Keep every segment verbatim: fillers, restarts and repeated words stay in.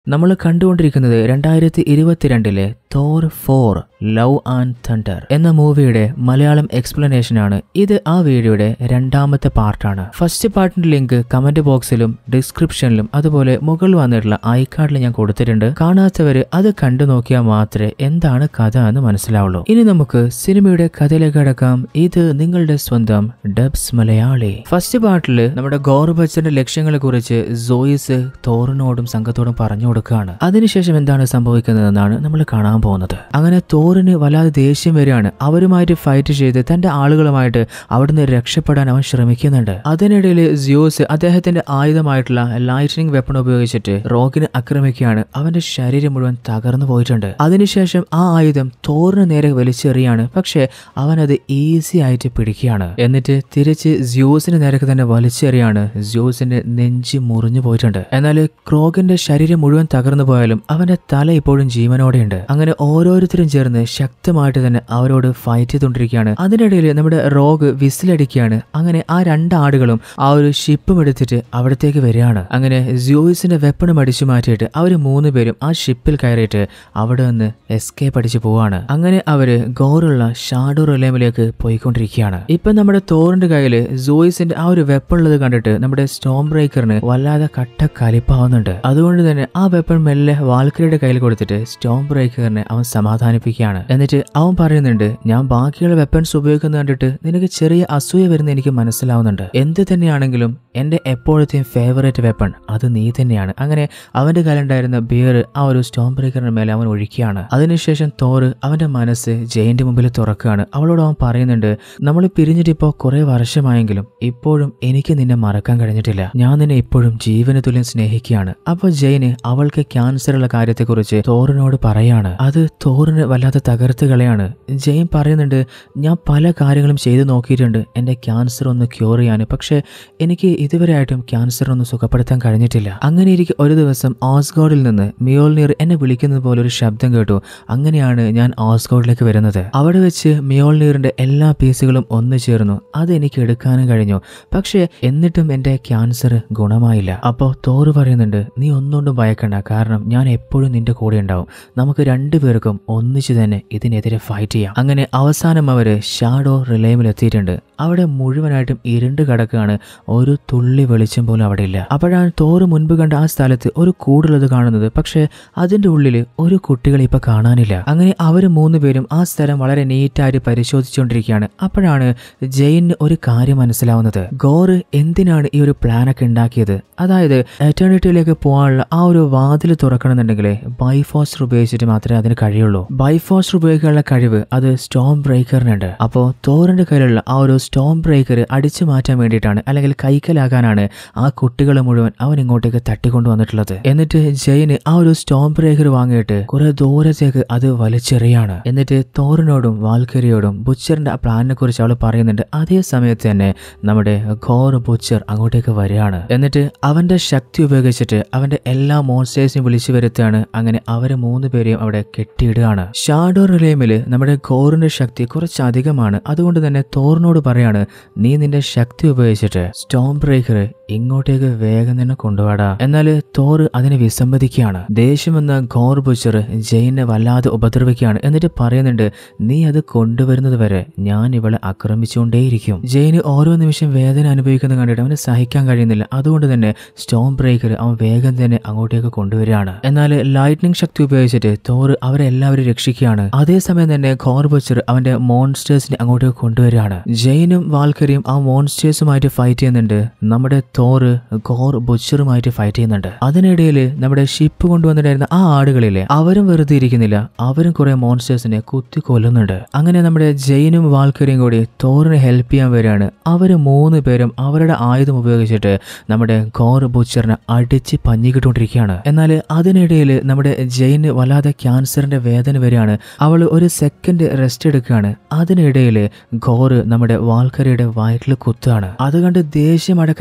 നമ്മൾ കണ്ടുകൊണ്ടിരിക്കുന്നത് രണ്ടായിരത്തി ഇരുപത്തിരണ്ടിലെ Thor for love and thunder എന്ന മൂവിയുടെ മലയാളം എക്സ്പ്ലനേഷൻ ആണ്. ഇത് ആ വീഡിയോയുടെ രണ്ടാമത്തെ പാർട്ടാണ്. ഫസ്റ്റ് പാർട്ടിന്റെ ലിങ്ക് കമന്റ് ബോക്സിലും ഡിസ്ക്രിപ്ഷനിലും അതുപോലെ മുകളിൽ വന്നിട്ടുള്ള ഐ കാർഡിൽ ഞാൻ കൊടുത്തിട്ടുണ്ട്. കാണാത്തവര് അത് കണ്ടു നോക്കിയാൽ മാത്രമേ എന്താണ് കഥ എന്ന് മനസ്സിലാവുള്ളൂ. ഇനി നമുക്ക് സിനിമയുടെ കഥയിലേക്ക് കടക്കാം. ഇത് നിങ്ങളുടെ സ്വന്തം ഡബ്സ് മലയാളി. ഫസ്റ്റ് പാർട്ടില് നമ്മുടെ ഗോർബച്ചന്റെ ലക്ഷ്യങ്ങളെ കുറിച്ച് സോയിസ് തോറിനോടും സംഘത്തോടും പറഞ്ഞു കൊടുക്കുകയാണ്. അതിനുശേഷം എന്താണ് സംഭവിക്കുന്നതെന്നാണ് നമ്മൾ കാണാൻ പോകുന്നത്. അങ്ങനെ തോറിന് വല്ലാതെ ദേഷ്യം വരികയാണ്. അവരുമായിട്ട് ഫൈറ്റ് ചെയ്ത് തന്റെ ആളുകളുമായിട്ട് അവിടുന്ന് രക്ഷപ്പെടാൻ അവൻ ശ്രമിക്കുന്നുണ്ട്. അതിനിടയിൽ സിയോസ് അദ്ദേഹത്തിന്റെ ആയുധമായിട്ടുള്ള ലൈറ്റനിങ് വെപ്പൺ ഉപയോഗിച്ചിട്ട് റോഗിനെ ആക്രമിക്കുകയാണ്. അവന്റെ ശരീരം മുഴുവൻ തകർന്നു പോയിട്ടുണ്ട്. അതിനുശേഷം ആ ആയുധം തോറിന് നേരെ വലിച്ചെറിയാണ്. പക്ഷെ അവൻ അത് ഈസി ആയിട്ട് പിടിക്കുകയാണ്. എന്നിട്ട് തിരിച്ച് സിയോസിന് നേരെ തന്നെ വലിച്ചെറിയാണ്. സിയോസിന്റെ നെഞ്ച് മുറിഞ്ഞു പോയിട്ടുണ്ട്. എന്നാൽ ക്രോഗിന്റെ ശരീരം മുഴുവൻ തകർന്നു പോയാലും അവന്റെ തല ഇപ്പോഴും ജീവനോടെയുണ്ട്. അങ്ങനെ ഓരോരുത്തരും ചേർന്ന് ശക്തമായിട്ട് തന്നെ അവരോട് ഫൈറ്റ് ചെയ്തുകൊണ്ടിരിക്കുകയാണ്. അതിനിടയിൽ നമ്മുടെ റോഗ് വിസിലടിക്കുകയാണ്. അങ്ങനെ ആ രണ്ടാടുകളും ആ ഒരു ഷിപ്പും എടുത്തിട്ട് അവിടത്തേക്ക് വരികയാണ്. അങ്ങനെ സിയോസിന്റെ വെപ്പണും അടിച്ചു മാറ്റിയിട്ട് അവര് മൂന്ന് പേരും ആ ഷിപ്പിൽ കയറിയിട്ട് അവിടെ നിന്ന് എസ്കേപ്പ് അടിച്ചു പോവാണ്. അങ്ങനെ അവര് ഗോറുള്ള ഷാഡോ റിലേമിലേക്ക് പോയിക്കൊണ്ടിരിക്കുകയാണ്. ഇപ്പൊ നമ്മുടെ തോറിന്റെ കയ്യില് സോയിസിന്റെ ആ ഒരു വെപ്പൺ ഉള്ളത് കണ്ടിട്ട് നമ്മുടെ സ്റ്റോം ബ്രേക്കറിന് വല്ലാതെ കട്ട കലിപ്പാവുന്നുണ്ട്. അതുകൊണ്ട് തന്നെ ആ വെപ്പൺ മെല്ലെ വാൽക്കറിയുടെ കയ്യിൽ കൊടുത്തിട്ട് സ്റ്റോം ബ്രേക്കറിനെ അവൻ സമാധാനിപ്പിക്കുകയാണ്. എന്നിട്ട് അവൻ പറയുന്നുണ്ട്, ഞാൻ ബാക്കിയുള്ള വെപ്പൺസ് ഉപയോഗിക്കുന്നത് കണ്ടിട്ട് നിനക്ക് ചെറിയ അസൂയ വരുന്ന എനിക്ക് മനസ്സിലാവുന്നുണ്ട്. എന്ത് തന്നെയാണെങ്കിലും എന്റെ എപ്പോഴത്തെയും ഫേവറേറ്റ് വെപ്പൺ അത് നീ തന്നെയാണ്. അങ്ങനെ അവന്റെ കയ്യിലുണ്ടായിരുന്ന ബിയർ ആ ഒരു സ്റ്റോം ബ്രേക്കറിന്റെ മേലെ അവൻ ഒഴിക്കുകയാണ്. അതിനുശേഷം തോറ് അവന്റെ മനസ്സ് ജയിന്റെ മുമ്പിൽ തുറക്കുകയാണ്. അവളോട് അവൻ പറയുന്നുണ്ട്, നമ്മൾ പിരിഞ്ഞിട്ട് ഇപ്പോ കുറെ വർഷമായെങ്കിലും ഇപ്പോഴും എനിക്ക് നിന്നെ മറക്കാൻ കഴിഞ്ഞിട്ടില്ല. ഞാൻ നിന്നെ ഇപ്പോഴും ജീവന തുല്യം സ്നേഹിക്കുകയാണ്. അപ്പൊ ജയിന് അവൾക്ക് ക്യാൻസർ ഉള്ള കാര്യത്തെക്കുറിച്ച് തോറിനോട് പറയാണ്. അത് തോറിന് വല്ലാതെ തകർത്ത് കളയാണ്. ജെയിൻ പറയുന്നുണ്ട്, ഞാൻ പല കാര്യങ്ങളും ചെയ്തു നോക്കിയിട്ടുണ്ട് എന്റെ ക്യാൻസർ ഒന്ന് ക്യൂർ ചെയ്യാൻ. പക്ഷെ എനിക്ക് ഇതുവരെ ആയിട്ടും ക്യാൻസർ ഒന്ന് സുഖപ്പെടുത്താൻ കഴിഞ്ഞിട്ടില്ല. അങ്ങനെ ഇരിക്കെ ഒരു ദിവസം ഓസ്ഗോഡിൽ നിന്ന് മിയോൾനീർ എന്നെ വിളിക്കുന്നത് പോലെ ഒരു ശബ്ദം കേട്ടു. അങ്ങനെയാണ് ഞാൻ ഓസ്ഗോഡിലേക്ക് വരുന്നത്. അവിടെ വെച്ച് മിയോൾനീറിന്റെ എല്ലാ പീസുകളും ഒന്നു ചേർന്നു. അത് എനിക്ക് എടുക്കാനും കഴിഞ്ഞു. പക്ഷെ എന്നിട്ടും എന്റെ ക്യാൻസർ ഗുണമായില്ല. അപ്പോ തോറ് പറയുന്നുണ്ട്, നീ ഒന്നുകൊണ്ടും ഭയക്കണ്ട, കാരണം ഞാൻ എപ്പോഴും നിന്റെ കൂടെ ഉണ്ടാവും. നമുക്ക് രണ്ടുപേർക്കും ഒന്നിച്ചു തന്നെ ഇതിനെതിരെ ഫൈറ്റ് ചെയ്യാം. അങ്ങനെ അവസാനം അവര് ഷാഡോ റിലേമിൽ എത്തിയിട്ടുണ്ട്. അവിടെ മുഴുവനായിട്ടും ഇരുണ്ട് കിടക്കുകയാണ്. ഒരു തുള്ളി വെളിച്ചം പോലും അവിടെ ഇല്ല. അപ്പോഴാണ് തോറ് മുൻപ് കണ്ട ആ സ്ഥലത്ത് ഒരു കൂടുള്ളത് കാണുന്നത്. പക്ഷെ അതിന്റെ ഉള്ളില് ഒരു കുട്ടികളെ ഇപ്പൊ കാണാനില്ല. അങ്ങനെ അവര് മൂന്ന് പേരും ആ സ്ഥലം വളരെ നീറ്റായിട്ട് പരിശോധിച്ചുകൊണ്ടിരിക്കുകയാണ്. അപ്പോഴാണ് ജെയിന് ഒരു കാര്യം മനസ്സിലാവുന്നത്. ഗോറ് എന്തിനാണ് ഈ ഒരു പ്ലാനൊക്കെ ഉണ്ടാക്കിയത്? അതായത് എറ്റേണിറ്റിയിലേക്ക് പോകാനുള്ള ആ ഒരു വാതിൽ തുറക്കണമെന്നുണ്ടെങ്കിൽ ബൈഫോസ്റ്റർ ഉപയോഗിച്ചിട്ട് മാത്രമേ അതിന് കഴിയുള്ളൂ. ബൈഫോസ്റ്റർ ഉപയോഗിക്കാനുള്ള കഴിവ് അത് സ്റ്റോം ബ്രേക്കറിനുണ്ട്. അപ്പോ തോറിന്റെ കയ്യിലുള്ള ആ ഒരു സ്റ്റോം ബ്രേക്കർ അടിച്ചു മാറ്റാൻ വേണ്ടിയിട്ടാണ്, അല്ലെങ്കിൽ കൈക്കലാകാനാണ് ആ കുട്ടികളെ മുഴുവൻ അവൻ ഇങ്ങോട്ടേക്ക് തട്ടിക്കൊണ്ടു വന്നിട്ടുള്ളത്. എന്നിട്ട് ജെയിന് ആ ഒരു സ്റ്റോം ബ്രേക്കർ വാങ്ങിയിട്ട് കുറെ ദൂരത്തേക്ക് അത് വലിച്ചെറിയാണ്. എന്നിട്ട് തോറിനോടും വാൽക്കരിയോടും ബുച്ചറിന്റെ ആ പ്ലാനിനെ കുറിച്ച് അവൾ പറയുന്നുണ്ട്. അതേ സമയത്ത് തന്നെ നമ്മുടെ ഘോർ ബുച്ചർ അങ്ങോട്ടേക്ക് വരികയാണ്. എന്നിട്ട് അവന്റെ ശക്തി ഉപയോഗിച്ചിട്ട് അവന്റെ എല്ലാ മോൺസ്റ്റേഴ്സിനെയും വിളിച്ചു വരുത്തുകയാണ്. അങ്ങനെ അവരെ മൂന്ന് പേരെയും അവിടെ കെട്ടിയിടുകയാണ്. ഷാഡോ റിലേമില് നമ്മുടെ ഘോറിന്റെ ശക്തി കുറച്ചധികമാണ്. അതുകൊണ്ട് തന്നെ തോറിനോട് പറയാണ്, നീ നിന്റെ ശക്തി ഉപയോഗിച്ചിട്ട് സ്റ്റോം ബ്രേക്കർ ഇങ്ങോട്ടേക്ക് വേഗം തന്നെ കൊണ്ടുപോടാ. എന്നാല് തോറ് അതിനെ വിസമ്മതിക്കുകയാണ്. ദേഷ്യം വന്ന ഘോർ ബുച്ചർ ജെയിനെ വല്ലാതെ ഉപദ്രവിക്കുകയാണ്. എന്നിട്ട് പറയുന്നുണ്ട്, നീ അത് കൊണ്ടുവരുന്നത് വരെ ഞാൻ ഇവളെ ആക്രമിച്ചുകൊണ്ടേയിരിക്കും. ജെയിന് ഓരോ നിമിഷം വേദന അനുഭവിക്കുന്നത് കണ്ടിട്ട് അവന് സഹിക്കാൻ കഴിയുന്നില്ല. അതുകൊണ്ട് തന്നെ സ്റ്റോം ബ്രേക്കർ അവൻ വേഗം തന്നെ അങ്ങോട്ടേക്ക് കൊണ്ടുവരികയാണ്. എന്നാൽ ലൈറ്റ്നിങ് ശക്തി ഉപയോഗിച്ചിട്ട് തോറ് അവരെ എല്ലാവരും രക്ഷിക്കുകയാണ്. അതേസമയം തന്നെ ഘോർ ബുച്ചർ അവന്റെ മോൺസ്റ്റേഴ്സിനെ അങ്ങോട്ടേക്ക് കൊണ്ടുവരികയാണ്. ജെയിനും വാൽക്കരിയും ആ മോൺസ്റ്റേഴ്സുമായിട്ട് ഫൈറ്റ് ചെയ്യുന്നുണ്ട്. നമ്മുടെ തോറ് ഘോർ ബുച്ചറുമായിട്ട് ഫൈറ്റ് ചെയ്യുന്നുണ്ട്. അതിനിടയിൽ നമ്മുടെ ഷിപ്പ് കൊണ്ടുവന്നിട്ടായിരുന്ന ആ ആടുകളിലെ അവരും വെറുതെ ഇരിക്കുന്നില്ല. അവരും കുറെ മോൺസ്റ്റേഴ്സിനെ കുത്തി കൊല്ലുന്നുണ്ട്. അങ്ങനെ നമ്മുടെ ജെയിനും വാൽക്കരിയും കൂടി തോറിനെ ഹെൽപ്പ് ചെയ്യാൻ വരികയാണ്. അവര് മൂന്ന് പേരും അവരുടെ ആയുധം ഉപയോഗിച്ചിട്ട് നമ്മുടെ ഘോർ ബുച്ചറിനെ അടിച്ച് പഞ്ഞിക്കിട്ടുകൊണ്ടിരിക്കുകയാണ്. എന്നാൽ അതിനിടയിൽ നമ്മുടെ ജെയിന് വല്ലാതെ ക്യാൻസറിന്റെ വേദന വരികയാണ്. അവൾ ഒരു സെക്കൻഡ് റെസ്റ്റ് എടുക്കുകയാണ്. അതിനിടയിൽ ഘോർ നമ്മുടെ വാൽക്കരിയുടെ വയറ്റിൽ കുത്തുകയാണ്. അത് കണ്ട് ദേഷ്യം അടക്കാൻ കഴിയാത്ത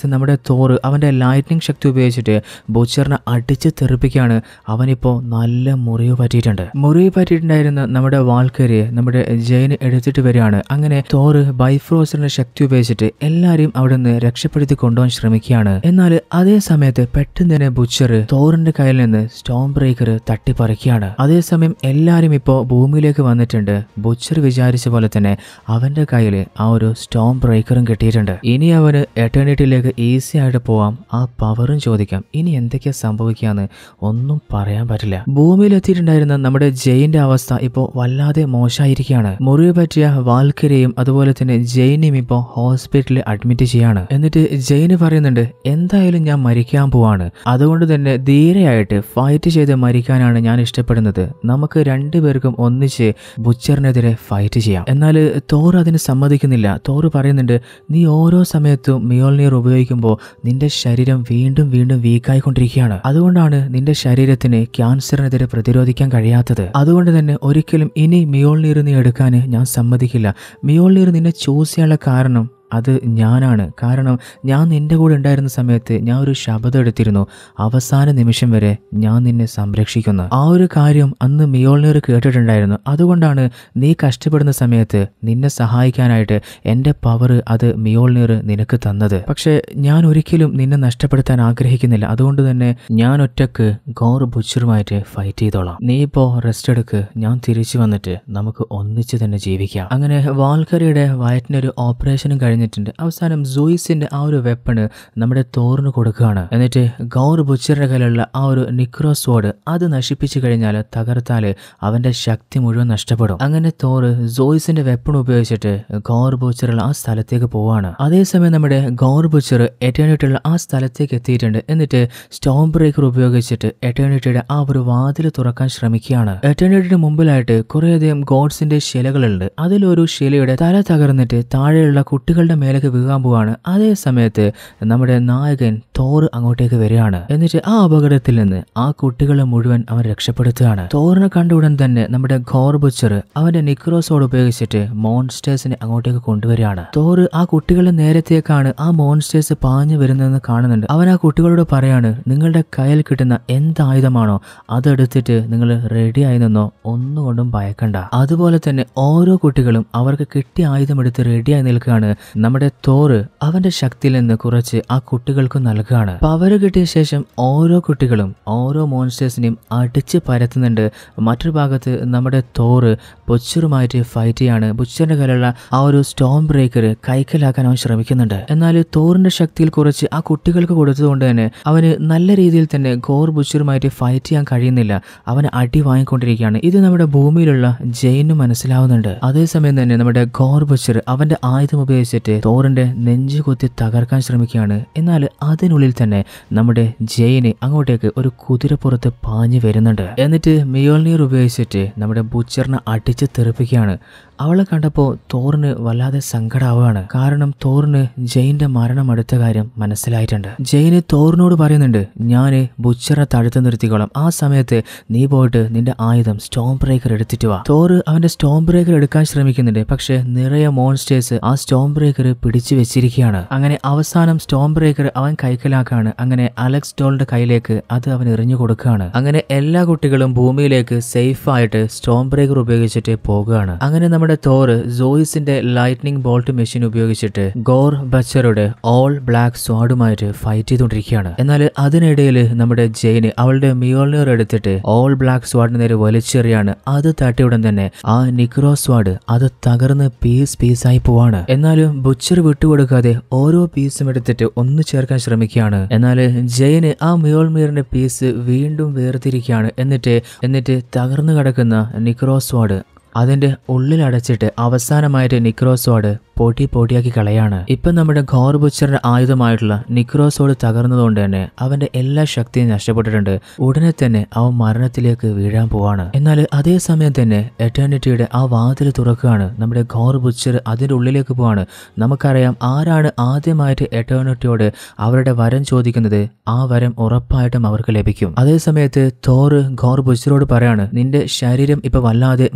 നമ്മുടെ തോർ അവന്റെ ലൈറ്റ്നിങ് ശക്തി ഉപയോഗിച്ചിട്ട് ബുച്ചറിനെ അടിച്ച് തെറിപ്പിക്കുകയാണ്. അവനിപ്പോ നല്ല മുറിവ് പറ്റിയിട്ടുണ്ട്. മുറിവ് പറ്റിയിട്ടുണ്ടായിരുന്ന നമ്മുടെ വാൾക്കരെ നമ്മുടെ ജെയിൻ എടുത്തിട്ട് വരികയാണ്. അങ്ങനെ തോർ ബൈഫ്രോസറിന്റെ ശക്തി ഉപയോഗിച്ചിട്ട് എല്ലാരെയും അവിടെ നിന്ന് രക്ഷപ്പെടുത്തി കൊണ്ടുപോകാൻ ശ്രമിക്കുകയാണ്. എന്നാൽ അതേ സമയത്ത് പെട്ടെന്ന് തന്നെ ബുച്ചർ തോറിന്റെ കയ്യിൽ നിന്ന് സ്റ്റോം ബ്രേക്കർ തട്ടിപ്പറിക്കുകയാണ്. അതേസമയം എല്ലാരും ഇപ്പോ ഭൂമിയിലേക്ക് വന്നിട്ടുണ്ട്. ബുച്ചർ വിചാരിച്ച പോലെ തന്നെ അവന്റെ കയ്യിൽ ആ ഒരു സ്റ്റോം ബ്രേക്കറും കിട്ടിയിട്ടുണ്ട്. ഇനി അവന് എറ്റേണിറ്റിയിലേക്ക് ഈസി ആയിട്ട് പോവാം, ആ പവറും ചോദിക്കാം. ഇനി എന്തൊക്കെയാ സംഭവിക്കാന്ന് ഒന്നും പറയാൻ പറ്റില്ല. ഭൂമിയിൽ എത്തിയിട്ടുണ്ടായിരുന്ന നമ്മുടെ ജെയിന്റെ അവസ്ഥ ഇപ്പോ വല്ലാതെ മോശമായിരിക്കുകയാണ്. മുറിവ് പറ്റിയ വാൽക്കരെയും അതുപോലെ തന്നെ ജെയിനെയും ഇപ്പോ ഹോസ്പിറ്റലിൽ അഡ്മിറ്റ് ചെയ്യാണ്. എന്നിട്ട് ജെയിന് പറയുന്നുണ്ട്, എന്തായാലും ഞാൻ മരിക്കാൻ പോവാണ്, അതുകൊണ്ട് തന്നെ ധീരയായിട്ട് ഫൈറ്റ് ചെയ്ത് മരിക്കാനാണ് ഞാൻ ഇഷ്ടപ്പെടുന്നത്. നമുക്ക് രണ്ടുപേർക്കും ഒന്നിച്ച് ബുച്ചറിനെതിരെ ഫൈറ്റ് ചെയ്യാം. എന്നാൽ തോർ അതിന് സമ്മതിക്കുന്നില്ല. തോർ പറയുന്നുണ്ട്, നീ ഓരോ സമയത്തും മിയോൾനിയർ ഉപയോഗിക്കുമ്പോൾ നിന്റെ ശരീരം വീണ്ടും വീണ്ടും വീക്കായിക്കൊണ്ടിരിക്കുകയാണ്. അതുകൊണ്ടാണ് നിന്റെ ശരീരത്തിന് ക്യാൻസറിനെതിരെ പ്രതിരോധിക്കാൻ കഴിയാത്തത്. അതുകൊണ്ട് തന്നെ ഒരിക്കലും ഇനി മിയോൾനിയർ നീ എടുക്കാൻ ഞാൻ സമ്മതിക്കില്ല. മിയോൾനിയർ നിന്നെ ചൂസ് ചെയ്യാനുള്ള കാരണം അത് ഞാനാണ്. കാരണം ഞാൻ നിന്റെ കൂടെ ഉണ്ടായിരുന്ന സമയത്ത് ഞാൻ ഒരു ശപഥം എടുത്തിരുന്നു, അവസാന നിമിഷം വരെ ഞാൻ നിന്നെ സംരക്ഷിക്കുന്നു. ആ ഒരു കാര്യം അന്ന് മിയോൾനിയർ കേട്ടിട്ടുണ്ടായിരുന്നു. അതുകൊണ്ടാണ് നീ കഷ്ടപ്പെടുന്ന സമയത്ത് നിന്നെ സഹായിക്കാനായിട്ട് എൻ്റെ പവർ അത് മിയോൾനിയർ നിനക്ക് തന്നത്. പക്ഷെ ഞാൻ ഒരിക്കലും നിന്നെ നഷ്ടപ്പെടുത്താൻ ആഗ്രഹിക്കുന്നില്ല. അതുകൊണ്ട് തന്നെ ഞാൻ ഒറ്റക്ക് ഗോർ ബുച്ചറുമായിട്ട് ഫൈറ്റ് ചെയ്തോളാം. നീ ഇപ്പോ റെസ്റ്റ് എടുക്ക്, ഞാൻ തിരിച്ചു വന്നിട്ട് നമുക്ക് ഒന്നിച്ച് തന്നെ ജീവിക്കാം. അങ്ങനെ വാൽക്കറിയുടെ വയറ്റിനൊരു ഓപ്പറേഷനും കഴിഞ്ഞു ിട്ടുണ്ട് അവസാനം സോയിസിന്റെ ആ ഒരു വെപ്പണ് നമ്മുടെ തോറിന് കൊടുക്കുകയാണ്. എന്നിട്ട് ഗൗർ ബുച്ചറിന്റെ കയ്യിലുള്ള ആ ഒരു നിക്രോസ്വാഡ് അത് നശിപ്പിച്ചു കഴിഞ്ഞാൽ തകർത്താല് അവന്റെ ശക്തി മുഴുവൻ നഷ്ടപ്പെടും. അങ്ങനെ തോറ് സോയിസിന്റെ വെപ്പൺ ഉപയോഗിച്ചിട്ട് ഗൗർ ബുച്ചറുള്ള ആ സ്ഥലത്തേക്ക് പോവാണ്. അതേസമയം നമ്മുടെ ഗൗർ ബുച്ചർ എറ്റേണിറ്റിയുള്ള ആ സ്ഥലത്തേക്ക് എത്തിയിട്ടുണ്ട്. എന്നിട്ട് സ്റ്റോം ബ്രേക്കർ ഉപയോഗിച്ചിട്ട് എറ്റേണിറ്റിയുടെ ആ ഒരു വാതിൽ തുറക്കാൻ ശ്രമിക്കുകയാണ്. എറ്റേണിറ്റിയുടെ മുമ്പിലായിട്ട് കുറേയധികം ഗോഡ്സിന്റെ ശിലകളുണ്ട്. അതിലൊരു ശിലയുടെ തല തകർന്നിട്ട് താഴെയുള്ള കുട്ടികളുടെ മേലേക്ക് വീഴാൻ പോവാണ്. അതേ സമയത്ത് നമ്മുടെ നായകൻ തോർ അങ്ങോട്ടേക്ക് വരികയാണ്. എന്നിട്ട് ആ അപകടത്തിൽ നിന്ന് ആ കുട്ടികളെ മുഴുവൻ അവൻ രക്ഷപ്പെടുത്തുകയാണ്. തോറിനെ കണ്ട ഉടൻ തന്നെ നമ്മുടെ ഗോർ ബുച്ചർ അവന്റെ നിക്രോസോഡ് ഉപയോഗിച്ചിട്ട് മോൺസ്റ്റേഴ്സിനെ അങ്ങോട്ടേക്ക് കൊണ്ടുവരികയാണ്. തോർ ആ കുട്ടികളെ നേരത്തേക്കാണ് ആ മോൺസ്റ്റേഴ്സ് പാഞ്ഞു വരുന്നതെന്ന് കാണുന്നുണ്ട്. അവൻ ആ കുട്ടികളോട് പറയാണ്, നിങ്ങളുടെ കയ്യിൽ കിട്ടുന്ന എന്തായുധമാണോ അതെടുത്തിട്ട് നിങ്ങൾ റെഡി ആയി നിന്നോ, ഒന്നുകൊണ്ടും ഭയക്കണ്ട. അതുപോലെ തന്നെ ഓരോ കുട്ടികളും അവർക്ക് കിട്ടിയ ആയുധം എടുത്ത് റെഡിയായി നിൽക്കുകയാണ്. നമ്മുടെ തോർ അവന്റെ ശക്തിയിൽ നിന്ന് കുറച്ച് ആ കുട്ടികൾക്ക് നൽകുകയാണ്. പവർ കിട്ടിയ ശേഷം ഓരോ കുട്ടികളും ഓരോ മോൺസ്റ്റേഴ്സിനെയും അടിച്ച് പരത്തുന്നുണ്ട്. മറ്റൊരു ഭാഗത്ത് നമ്മുടെ തോർ ബുച്ചറുമായിട്ട് ഫൈറ്റ് ചെയ്യാണ്. ബുച്ചറിന്റെ കയ്യിലുള്ള ആ ഒരു സ്റ്റോം ബ്രേക്കർ കൈക്കലാക്കാൻ അവൻ ശ്രമിക്കുന്നുണ്ട്. എന്നാൽ തോറിന്റെ ശക്തിയിൽ കുറച്ച് ആ കുട്ടികൾക്ക് കൊടുത്തതുകൊണ്ട് തന്നെ അവന് നല്ല രീതിയിൽ തന്നെ ഗോർ ബുച്ചറുമായിട്ട് ഫൈറ്റ് ചെയ്യാൻ കഴിയുന്നില്ല. അവന് അടി വാങ്ങിക്കൊണ്ടിരിക്കുകയാണ്. ഇത് നമ്മുടെ ഭൂമിയിലുള്ള ജെയിന് മനസ്സിലാവുന്നുണ്ട്. അതേസമയം തന്നെ നമ്മുടെ ഗോർ ബുച്ചർ അവന്റെ ആയുധം ഉപയോഗിച്ചിട്ട് തോറിന്റെ നെഞ്ചു കുത്തി തകർക്കാൻ ശ്രമിക്കുകയാണ്. എന്നാൽ അതിനുള്ളിൽ തന്നെ നമ്മുടെ ജെയിന് അങ്ങോട്ടേക്ക് ഒരു കുതിരപ്പുറത്ത് പാഞ്ഞു വരുന്നുണ്ട്. എന്നിട്ട് മിയോൾനിയർ ഉപയോഗിച്ചിട്ട് നമ്മുടെ ബുച്ചറിനെ അടിച്ച് തെറിപ്പിക്കുകയാണ്. അവളെ കണ്ടപ്പോൾ തോറിന് വല്ലാതെ സങ്കടാവുകയാണ്. കാരണം തോറിന് ജെയിന്റെ മരണം അടുത്ത കാര്യം മനസ്സിലായിട്ടുണ്ട്. ജെയിന് തോറിനോട് പറയുന്നുണ്ട്, ഞാന് ബുച്ചറിനെ തടുത്ത് നിർത്തിക്കോളാം, ആ സമയത്ത് നീ പോയിട്ട് നിന്റെ ആയുധം സ്റ്റോം ബ്രേക്കർ എടുത്തിട്ട് വാ. തോറ് അവന്റെ സ്റ്റോം ബ്രേക്കർ എടുക്കാൻ ശ്രമിക്കുന്നുണ്ട്. പക്ഷെ നിറയെ മോൺസ്റ്റേഴ്സ് ആ സ്റ്റോം ബ്രേക്കർ പിടിച്ചു വെച്ചിരിക്കുകയാണ്. അങ്ങനെ അവസാനം സ്റ്റോം ബ്രേക്കർ അവൻ കൈക്കലാക്കാണ്. അങ്ങനെ അലക്സ് ഡോളിന്റെ കയ്യിലേക്ക് അത് അവൻ എറിഞ്ഞു കൊടുക്കുകയാണ്. അങ്ങനെ എല്ലാ കുട്ടികളും ഭൂമിയിലേക്ക് സേഫ് ആയിട്ട് സ്റ്റോം ബ്രേക്കർ ഉപയോഗിച്ചിട്ട് പോകുകയാണ്. അങ്ങനെ നമ്മുടെ തോർ സോയിസിന്റെ ലൈറ്റ്നിങ് ബോൾട്ട് മെഷീൻ ഉപയോഗിച്ചിട്ട് ഗോർ ബച്ചറുടെ ഓൾ ബ്ലാക്ക് സ്വാഡുമായിട്ട് ഫൈറ്റ് ചെയ്തുകൊണ്ടിരിക്കുകയാണ്. എന്നാൽ അതിനിടയിൽ നമ്മുടെ ജെയിന് അവളുടെ മിയോൾനിയർ എടുത്തിട്ട് ഓൾ ബ്ലാക്ക് സ്വാഡിന് നേരെ വലിച്ചെറിയാണ്. അത് തട്ടിയുടൻ തന്നെ ആ നിക്രോ സ്വാഡ് അത് തകർന്ന് പീസ് പീസായി പോവാണ്. എന്നാലും ബുച്ചർ വിട്ടുകൊടുക്കാതെ ഓരോ പീസും എടുത്തിട്ട് ഒന്ന് ചേർക്കാൻ ശ്രമിക്കുകയാണ്. എന്നാൽ ജെയിന് ആ മിയോൾനിയറിന്റെ പീസ് വീണ്ടും വേർതിരിക്കുകയാണ്. എന്നിട്ട് എന്നിട്ട് തകർന്നു കിടക്കുന്ന നിക്രോ സ്വാഡ് അതിന്റെ ഉള്ളിൽ അടച്ചിട്ട് അവസാനമായിട്ട് നിക്രോസോഡ് പൊടി പൊടിയാക്കി കളയാണ്. ഇപ്പം നമ്മുടെ ഗോർ ബുച്ചറിന്റെ ആയുധമായിട്ടുള്ള നിക്രോസോഡ് തകർന്നതുകൊണ്ട് തന്നെ അവന്റെ എല്ലാ ശക്തിയും നഷ്ടപ്പെട്ടിട്ടുണ്ട്. ഉടനെ തന്നെ അവൻ മരണത്തിലേക്ക് വീഴാൻ പോവാണ്. എന്നാൽ അതേ സമയം തന്നെ എറ്റേണിറ്റിയുടെ ആ വാതിൽ തുറക്കുകയാണ്. നമ്മുടെ ഗോർ ബുച്ചർ അതിന്റെ ഉള്ളിലേക്ക് പോവാണ്. നമുക്കറിയാം ആരാണ് ആദ്യമായിട്ട് എറ്റേണിറ്റിയോട് അവരുടെ വരം ചോദിക്കുന്നത്, ആ വരം ഉറപ്പായിട്ടും അവർക്ക് ലഭിക്കും. അതേ സമയത്ത് തോർ ഗോർ ബുച്ചറോട് പറയാണ്, നിന്റെ ശരീരം ഇപ്പൊ വല്ലാതെ മുറിവേറ്റ്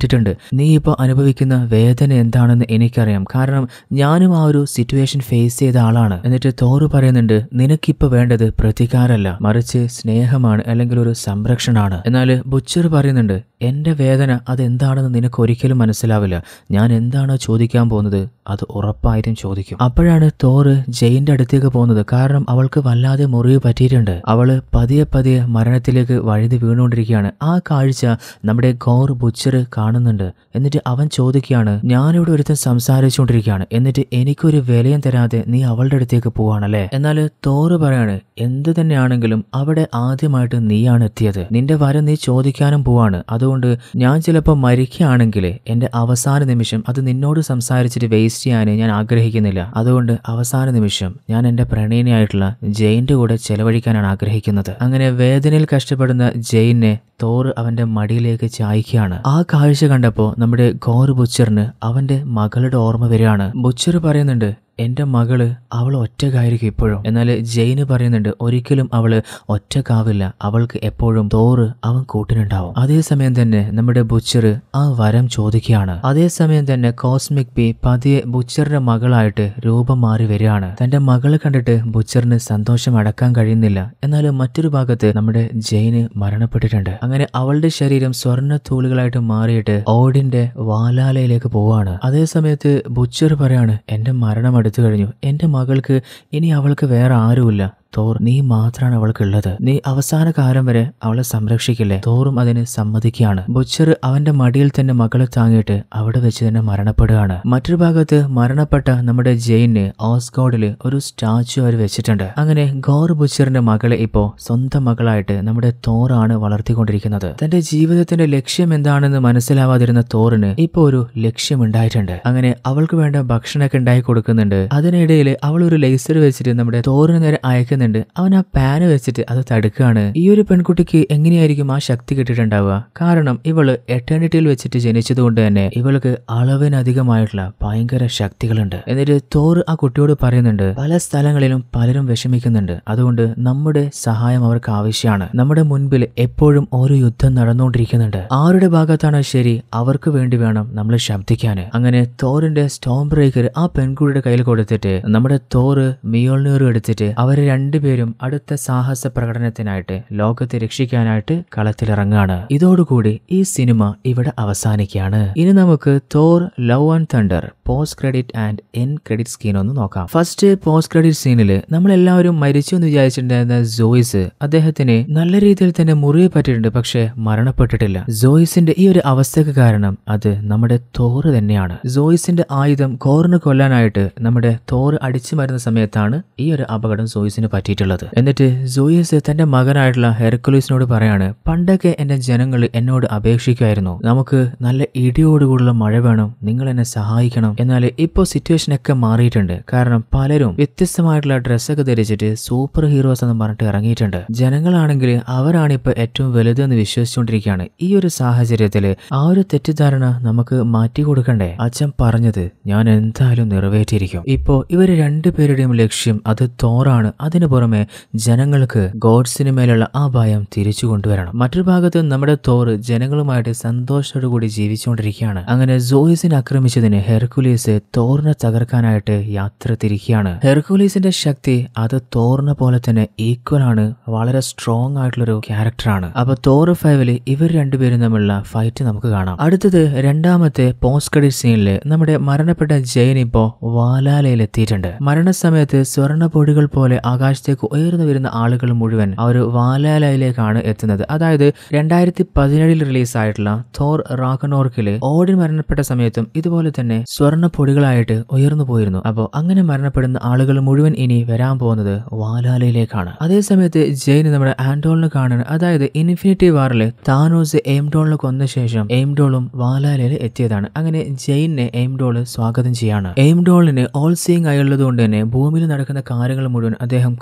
കേട്ടിട്ടുണ്ട്. നീ ഇപ്പോൾ അനുഭവിക്കുന്ന വേദന എന്താണെന്ന് എനിക്കറിയാം, കാരണം ഞാനും ആ ഒരു സിറ്റുവേഷൻ ഫേസ് ചെയ്ത ആളാണ്. എന്നിട്ട് തോർ പറയുന്നുണ്ട്, നിനക്കിപ്പോൾ വേണ്ടത് പ്രതികാരമല്ല, മറിച്ച് സ്നേഹമാണ്, അല്ലെങ്കിൽ ഒരു സംരക്ഷണമാണ്. എന്നാൽ ബുച്ചർ പറയുന്നുണ്ട്, എന്റെ വേദന അതെന്താണെന്ന് നിനക്ക് ഒരിക്കലും മനസ്സിലാവില്ല. ഞാൻ എന്താണോ ചോദിക്കാൻ പോകുന്നത് അത് ഉറപ്പായിട്ടും ചോദിക്കും. അപ്പോഴാണ് തോർ ജെയിന്റെ അടുത്തേക്ക് പോകുന്നത്. കാരണം അവൾക്ക് വല്ലാതെ മുറിവ് പറ്റിയിട്ടുണ്ട്. അവള് പതിയെ പതിയെ മരണത്തിലേക്ക് വഴുതി വീണുകൊണ്ടിരിക്കുകയാണ്. ആ കാഴ്ച നമ്മുടെ ഗോർ ബുച്ചർ കാണുന്നുണ്ട്. എന്നിട്ട് അവൻ ചോദിക്കുകയാണ്, ഞാനിവിടെ ഒരുത്തൻ സംസാരിച്ചുകൊണ്ടിരിക്കുകയാണ്, എന്നിട്ട് എനിക്കൊരു വിലയും തരാതെ നീ അവളുടെ അടുത്തേക്ക് പോവാണല്ലേ? എന്നാൽ തോർ പറയാണ്, എന്ത് തന്നെയാണെങ്കിലും അവിടെ ആദ്യമായിട്ട് നീയാണ് എത്തിയത്. നിന്റെ വരം നീ ചോദിക്കാനും പോവാണ്. അതുകൊണ്ട് ഞാൻ ചിലപ്പോൾ മരിക്കുകയാണെങ്കിൽ എന്റെ അവസാന നിമിഷം അത് നിന്നോട് സംസാരിച്ചിട്ട് വേസ്റ്റ് ചെയ്യാൻ ഞാൻ ആഗ്രഹിക്കുന്നില്ല. അതുകൊണ്ട് അവസാന നിമിഷം ഞാൻ എന്റെ പ്രണയിനിയായിട്ടുള്ള ജെയിന്റെ കൂടെ ചെലവഴിക്കാനാണ് ആഗ്രഹിക്കുന്നത്. അങ്ങനെ വേദനയിൽ കഷ്ടപ്പെടുന്ന ജെയിനെ തോർ അവന്റെ മടിയിലേക്ക് ചായ്ക്കുകയാണ്. ആ കാഴ്ച കണ്ടപ്പോൾ നമ്മുടെ ഗോർ ബുച്ചറിന് അവന്റെ മകളുടെ ഓർമ്മ വരികയാണ്. ബുച്ചർ പറയുന്നുണ്ട്, എന്റെ മകള് അവൾ ഒറ്റക്കായിരിക്കും ഇപ്പോഴും. എന്നാൽ ജെയിന് പറയുന്നുണ്ട്, ഒരിക്കലും അവള് ഒറ്റക്കാവില്ല, അവൾക്ക് എപ്പോഴും തോറ് അവൻ കൂട്ടിനുണ്ടാവും. അതേസമയം തന്നെ നമ്മുടെ ബുച്ചർ ആ വരം ചോദിക്കുകയാണ്. അതേസമയം തന്നെ കോസ്മിക് ബി പതിയെ ബുച്ചറിന്റെ മകളായിട്ട് രൂപം മാറി വരികയാണ്. തന്റെ മകളെ കണ്ടിട്ട് ബുച്ചറിന് സന്തോഷം അടക്കാൻ കഴിയുന്നില്ല. എന്നാൽ മറ്റൊരു ഭാഗത്ത് നമ്മുടെ ജെയിന് മരണപ്പെട്ടിട്ടുണ്ട്. അങ്ങനെ അവളുടെ ശരീരം സ്വർണ്ണ തൂളുകളായിട്ട് മാറിയിട്ട് ഓഡിന്റെ വാലാലയിലേക്ക് പോവാണ്. അതേസമയത്ത് ബുച്ചർ പറയാണ്, എന്റെ മരണം എടുത്തു കഴിഞ്ഞു, എന്റെ മകൾക്ക് ഇനി അവൾക്ക് വേറെ ആരുമില്ല. തോർ, നീ മാത്രമാണ് അവൾക്കുള്ളത്. നീ അവസാന കാലം വരെ അവളെ സംരക്ഷിക്കില്ലേ? തോറും അതിന് സമ്മതിക്കുകയാണ്. ബുച്ചർ അവന്റെ മടിയിൽ തന്നെ മകളെ താങ്ങിയിട്ട് അവിടെ വെച്ച് തന്നെ മരണപ്പെടുകയാണ്. മറ്റൊരു ഭാഗത്ത് മരണപ്പെട്ട നമ്മുടെ ജെയിന് ഓസ്ഗോഡില് ഒരു സ്റ്റാച്ചു അവർ വെച്ചിട്ടുണ്ട്. അങ്ങനെ ഗോർ ബുച്ചറിന്റെ മകളെ ഇപ്പോ സ്വന്തം മകളായിട്ട് നമ്മുടെ തോറാണ് വളർത്തിക്കൊണ്ടിരിക്കുന്നത്. തന്റെ ജീവിതത്തിന്റെ ലക്ഷ്യം എന്താണെന്ന് മനസ്സിലാവാതിരുന്ന തോറിന് ഇപ്പൊ ഒരു ലക്ഷ്യം ഉണ്ടായിട്ടുണ്ട്. അങ്ങനെ അവൾക്ക് വേണ്ട ഭക്ഷണമൊക്കെ ഉണ്ടായി കൊടുക്കുന്നുണ്ട്. അതിനിടയിൽ അവൾ ഒരു ലേസർ വെച്ചിട്ട് നമ്മുടെ തോറിന് നേരെ അയക്കുന്ന അവൻ ആ പാന് വെച്ചിട്ട് അത് തടുക്കുകയാണ്. ഈ ഒരു പെൺകുട്ടിക്ക് എങ്ങനെയായിരിക്കും ആ ശക്തി കിട്ടിയിട്ടുണ്ടാവുക? കാരണം ഇവള് എറ്റേണിറ്റിയിൽ വെച്ചിട്ട് ജനിച്ചത് കൊണ്ട് തന്നെ ഇവൾക്ക് അളവിനധികമായിട്ടുള്ള ഭയങ്കര ശക്തികളുണ്ട്. എന്നിട്ട് തോർ ആ കുട്ടിയോട് പറയുന്നുണ്ട്, പല സ്ഥലങ്ങളിലും പലരും വിഷമിക്കുന്നുണ്ട്, അതുകൊണ്ട് നമ്മുടെ സഹായം അവർക്ക് ആവശ്യമാണ്. നമ്മുടെ മുൻപിൽ എപ്പോഴും ഓരോ യുദ്ധം നടന്നുകൊണ്ടിരിക്കുന്നുണ്ട്. ആരുടെ ഭാഗത്താണ് ശരി അവർക്ക് വേണ്ടി വേണം നമ്മൾ ശബ്ദിക്കാന്. അങ്ങനെ തോറിന്റെ സ്റ്റോം ബ്രേക്കർ ആ പെൺകുട്ടിയുടെ കയ്യിൽ കൊടുത്തിട്ട് നമ്മുടെ തോറ് മിയോൾനീറും എടുത്തിട്ട് അവരെ രണ്ടുപേരും അടുത്ത സാഹസ പ്രകടനത്തിനായിട്ട് ലോകത്തെ രക്ഷിക്കാനായിട്ട് കളത്തിലിറങ്ങാണ്. ഇതോടുകൂടി ഈ സിനിമ ഇവിടെ അവസാനിക്കുകയാണ്. ഇനി നമുക്ക് Thor love and thunder post credit and end credit scene ഒന്ന് നോക്കാം. ഫസ്റ്റ് പോസ്റ്റ് ക്രെഡിറ്റ് സീനില് നമ്മളെല്ലാവരും മരിച്ചു എന്ന് വിചാരിച്ചിട്ടുണ്ടായിരുന്ന ജോയിസ്, അദ്ദേഹത്തിന് നല്ല രീതിയിൽ തന്നെ മുറിവ് പറ്റിയിട്ടുണ്ട്, പക്ഷെ മരണപ്പെട്ടിട്ടില്ല. ജോയിസിന്റെ ഈ ഒരു അവസ്ഥക്ക് കാരണം അത് നമ്മുടെ തോർ തന്നെയാണ്. ജോയിസിന്റെ ആയുധം ഗോറിന് കൊല്ലാനായിട്ട് നമ്മുടെ തോർ അടിച്ചു മരുന്ന സമയത്താണ് ഈ ഒരു അപകടം ജോയിസിന് പറ്റിയിട്ടുള്ളത്. എന്നിട്ട് ജോയിസ് തന്റെ മകനായിട്ടുള്ള ഹെർക്കുലീസിനോട് പറയാണ്, പണ്ടൊക്കെ എന്റെ ജനങ്ങൾ എന്നോട് അപേക്ഷിക്കുമായിരുന്നു, നമുക്ക് നല്ല ഇടിയോടുകൂടുള്ള മഴ വേണം, നിങ്ങൾ എന്നെ സഹായിക്കണം. എന്നാൽ ഇപ്പോ സിറ്റുവേഷൻ ഒക്കെ മാറിയിട്ടുണ്ട്. കാരണം പലരും വ്യത്യസ്തമായിട്ടുള്ള ഡ്രസ്സൊക്കെ ധരിച്ചിട്ട് സൂപ്പർ ഹീറോസ് എന്ന് പറഞ്ഞിട്ട് ഇറങ്ങിയിട്ടുണ്ട്. ജനങ്ങളാണെങ്കിൽ അവരാണ് ഇപ്പൊ ഏറ്റവും വലുതെന്ന് വിശ്വസിച്ചുകൊണ്ടിരിക്കുകയാണ്. ഈ ഒരു സാഹചര്യത്തില് ആ ഒരു തെറ്റിദ്ധാരണ നമുക്ക് മാറ്റി കൊടുക്കണ്ടേ? അച്ഛൻ പറഞ്ഞത് ഞാൻ എന്തായാലും നിറവേറ്റിയിരിക്കും. ഇപ്പോ ഇവര് രണ്ടുപേരുടെയും ലക്ഷ്യം അത് തോറാണ്. അതിനു പുറമെ ജനങ്ങൾക്ക് ഗോഡ്സിന് മേലുള്ള ആ ഭയം തിരിച്ചു കൊണ്ടുവരണം. മറ്റൊരു ഭാഗത്ത് നമ്മുടെ തോർ ജനങ്ങളുമായിട്ട് സന്തോഷത്തോടു കൂടി ജീവിച്ചുകൊണ്ടിരിക്കുകയാണ്. അങ്ങനെ ജോയിസിനെ ആക്രമിച്ചതിന് ഹെർക്കുലീസ് തോറിനെ തകർക്കാനായിട്ട് യാത്ര തിരിക്കുകയാണ്. ഹെർക്കുലീസിന്റെ ശക്തി അത് തോറിനെ പോലെ തന്നെ ഈക്വൽ ആണ്, വളരെ സ്ട്രോങ് ആയിട്ടുള്ളൊരു ക്യാരക്ടറാണ്. അപ്പൊ തോർ ഫൈവില് ഇവർ രണ്ടുപേരും തമ്മിലുള്ള ഫൈറ്റ് നമുക്ക് കാണാം. അടുത്തത് രണ്ടാമത്തെ പോസ്റ്റ് ക്രെഡിറ്റ് സീനില് നമ്മുടെ മരണപ്പെട്ട ജെയിൻ ഇപ്പോ വാലാലയിൽ എത്തിയിട്ടുണ്ട്. മരണസമയത്ത് സ്വർണ്ണ പൊടികൾ പോലെ ആകാശത്തേക്ക് ഉയർന്നു വരുന്ന ആളുകൾ മുഴുവൻ ആ ഒരു വാലാലയിലേക്കാണ് എത്തുന്നത്. അതായത് രണ്ടായിരത്തി പതിനേഴിൽ റിലീസ് ആയിട്ടുള്ള തോർ റാഗ്നോർക്കില് ഓഡിൻ മരണപ്പെട്ട സമയത്തും ഇതുപോലെ തന്നെ സ്വർണ്ണ പൊടികളായിട്ട് ഉയർന്നു പോയിരുന്നു. അപ്പോൾ അങ്ങനെ മരണപ്പെടുന്ന ആളുകൾ മുഴുവൻ ഇനി വരാൻ പോകുന്നത് വാലാലയിലേക്കാണ്. അതേസമയത്ത് ജെയിൻ നമ്മുടെ ആൻഡോളിനെ കാണാണ്. അതായത് ഇൻഫിനിറ്റി വാറില് താനോസ് എയിംഡോളിനെ കൊന്ന ശേഷം എയിംഡോളും വാലാലയിൽ എത്തിയതാണ്. അങ്ങനെ ജെയിനെ എയിംഡോള് സ്വാഗതം ചെയ്യാണ്. എയിംഡോളിന് ഓൾ സീയിങ് ആയുള്ളത് കൊണ്ട് തന്നെ ഭൂമിയിൽ നടക്കുന്ന കാര്യങ്ങൾ മുഴുവൻ അദ്ദേഹം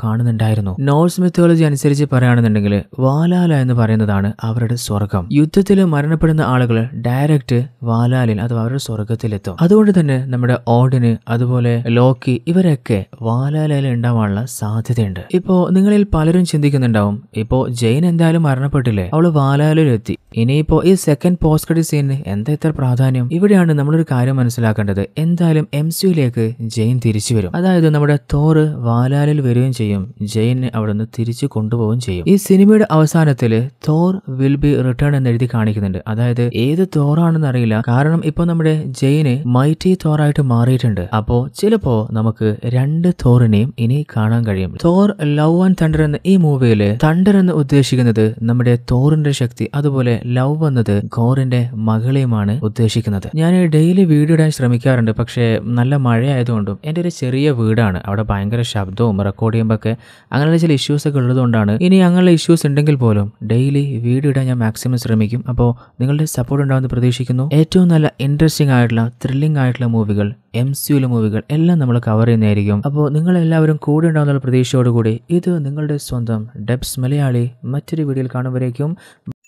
കാണുന്നുണ്ടായിരുന്നു. നോർസ് മിത്തോളജി അനുസരിച്ച് പറയുകയാണെന്നുണ്ടെങ്കിൽ വാലാല എന്ന് പറയുന്നതാണ് അവരുടെ സ്വർഗം. യുദ്ധത്തിൽ മരണപ്പെടുന്ന ആളുകൾ ഡയറക്റ്റ് വാലാലിൽ അഥവാ അവരുടെ സ്വർഗത്തിലെത്തും. അതുകൊണ്ട് തന്നെ നമ്മുടെ ഓഡിന് അതുപോലെ ലോക്കി ഇവരൊക്കെ വാലാലയിൽ ഉണ്ടാവാനുള്ള സാധ്യതയുണ്ട്. ഇപ്പോ നിങ്ങളിൽ പലരും ചിന്തിക്കുന്നുണ്ടാവും, ഇപ്പോ ജെയിൻ എന്തായാലും മരണപ്പെട്ടില്ലേ, അവള് വാലാലയിലെത്തി, ഇനിയിപ്പോ ഈ സെക്കൻഡ് പോസ്റ്റ് ക്രെഡിറ്റ് സീനിന് എന്താ ഇത്ര പ്രാധാന്യം? ഇവിടെയാണ് നമ്മളൊരു കാര്യം മനസ്സിലാക്കേണ്ടത്. എന്തായാലും എം സിയിലേക്ക് ജെയിൻ തിരിച്ചു വരും. അതായത് നമ്മുടെ തോർ വാലാലിൽ വരികയും ചെയ്യും, ജെയിനെ അവിടുന്ന് തിരിച്ചു കൊണ്ടുപോവുകയും ചെയ്യും. ഈ സിനിമയുടെ അവസാനത്തില് തോർ വിൽ ബി റിട്ടേൺ എന്ന് എഴുതി കാണിക്കുന്നുണ്ട്. അതായത് ഏത് തോറാണെന്ന് അറിയില്ല, കാരണം ഇപ്പൊ നമ്മുടെ ജെയിന് മൈറ്റി തോറായിട്ട് മാറിയിട്ടുണ്ട്. അപ്പോ ചിലപ്പോ നമുക്ക് രണ്ട് തോറിനെയും ഇനി കാണാൻ കഴിയും. തോർ ലവ് ആൻഡ് തണ്ടർ എന്ന ഈ മൂവിയില് തണ്ടർ എന്ന് ഉദ്ദേശിക്കുന്നത് നമ്മുടെ തോറിന്റെ ശക്തി, അതുപോലെ ലവ് എന്നത് ഗോറിന്റെ മകളെയുമാണ് ഉദ്ദേശിക്കുന്നത്. ഞാൻ ഡെയിലി വീഡിയോ ഇടാൻ ശ്രമിക്കാറുണ്ട്, പക്ഷേ നല്ല മഴയായതുകൊണ്ടും എന്റെ ഒരു ചെറിയ വീടാണ്, അവിടെ ഭയങ്കര ശബ്ദവും റെക്കോർഡ് ചെയ്യുമ്പോൾ ഒക്കെ അങ്ങനെയുള്ള ചില ഇഷ്യൂസ് ഒക്കെ ഉള്ളതുകൊണ്ടാണ്. ഇനി അങ്ങനെയുള്ള ഇഷ്യൂസ് ഉണ്ടെങ്കിൽ പോലും ഡെയിലി വീഡിയോ ഇടാൻ ഞാൻ മാക്സിമം ശ്രമിക്കും. അപ്പോൾ നിങ്ങളുടെ സപ്പോർട്ട് ഉണ്ടാവുമെന്ന് പ്രതീക്ഷിക്കുന്നു. ഏറ്റവും നല്ല ഇൻട്രസ്റ്റിംഗ് ആയിട്ടുള്ള ത്രില്ലിംഗ് ആയിട്ടുള്ള മൂവികൾ, എം സിയിലെ മൂവികൾ എല്ലാം നമ്മൾ കവർ ചെയ്യുന്നതായിരിക്കും. അപ്പോൾ നിങ്ങളെല്ലാവരും കൂടെ ഉണ്ടാവുന്ന പ്രതീക്ഷയോടുകൂടി ഇത് നിങ്ങളുടെ സ്വന്തം ഡെബ്സ് മലയാളി മറ്റൊരു വീഡിയോയിൽ കാണുമ്പോഴേക്കും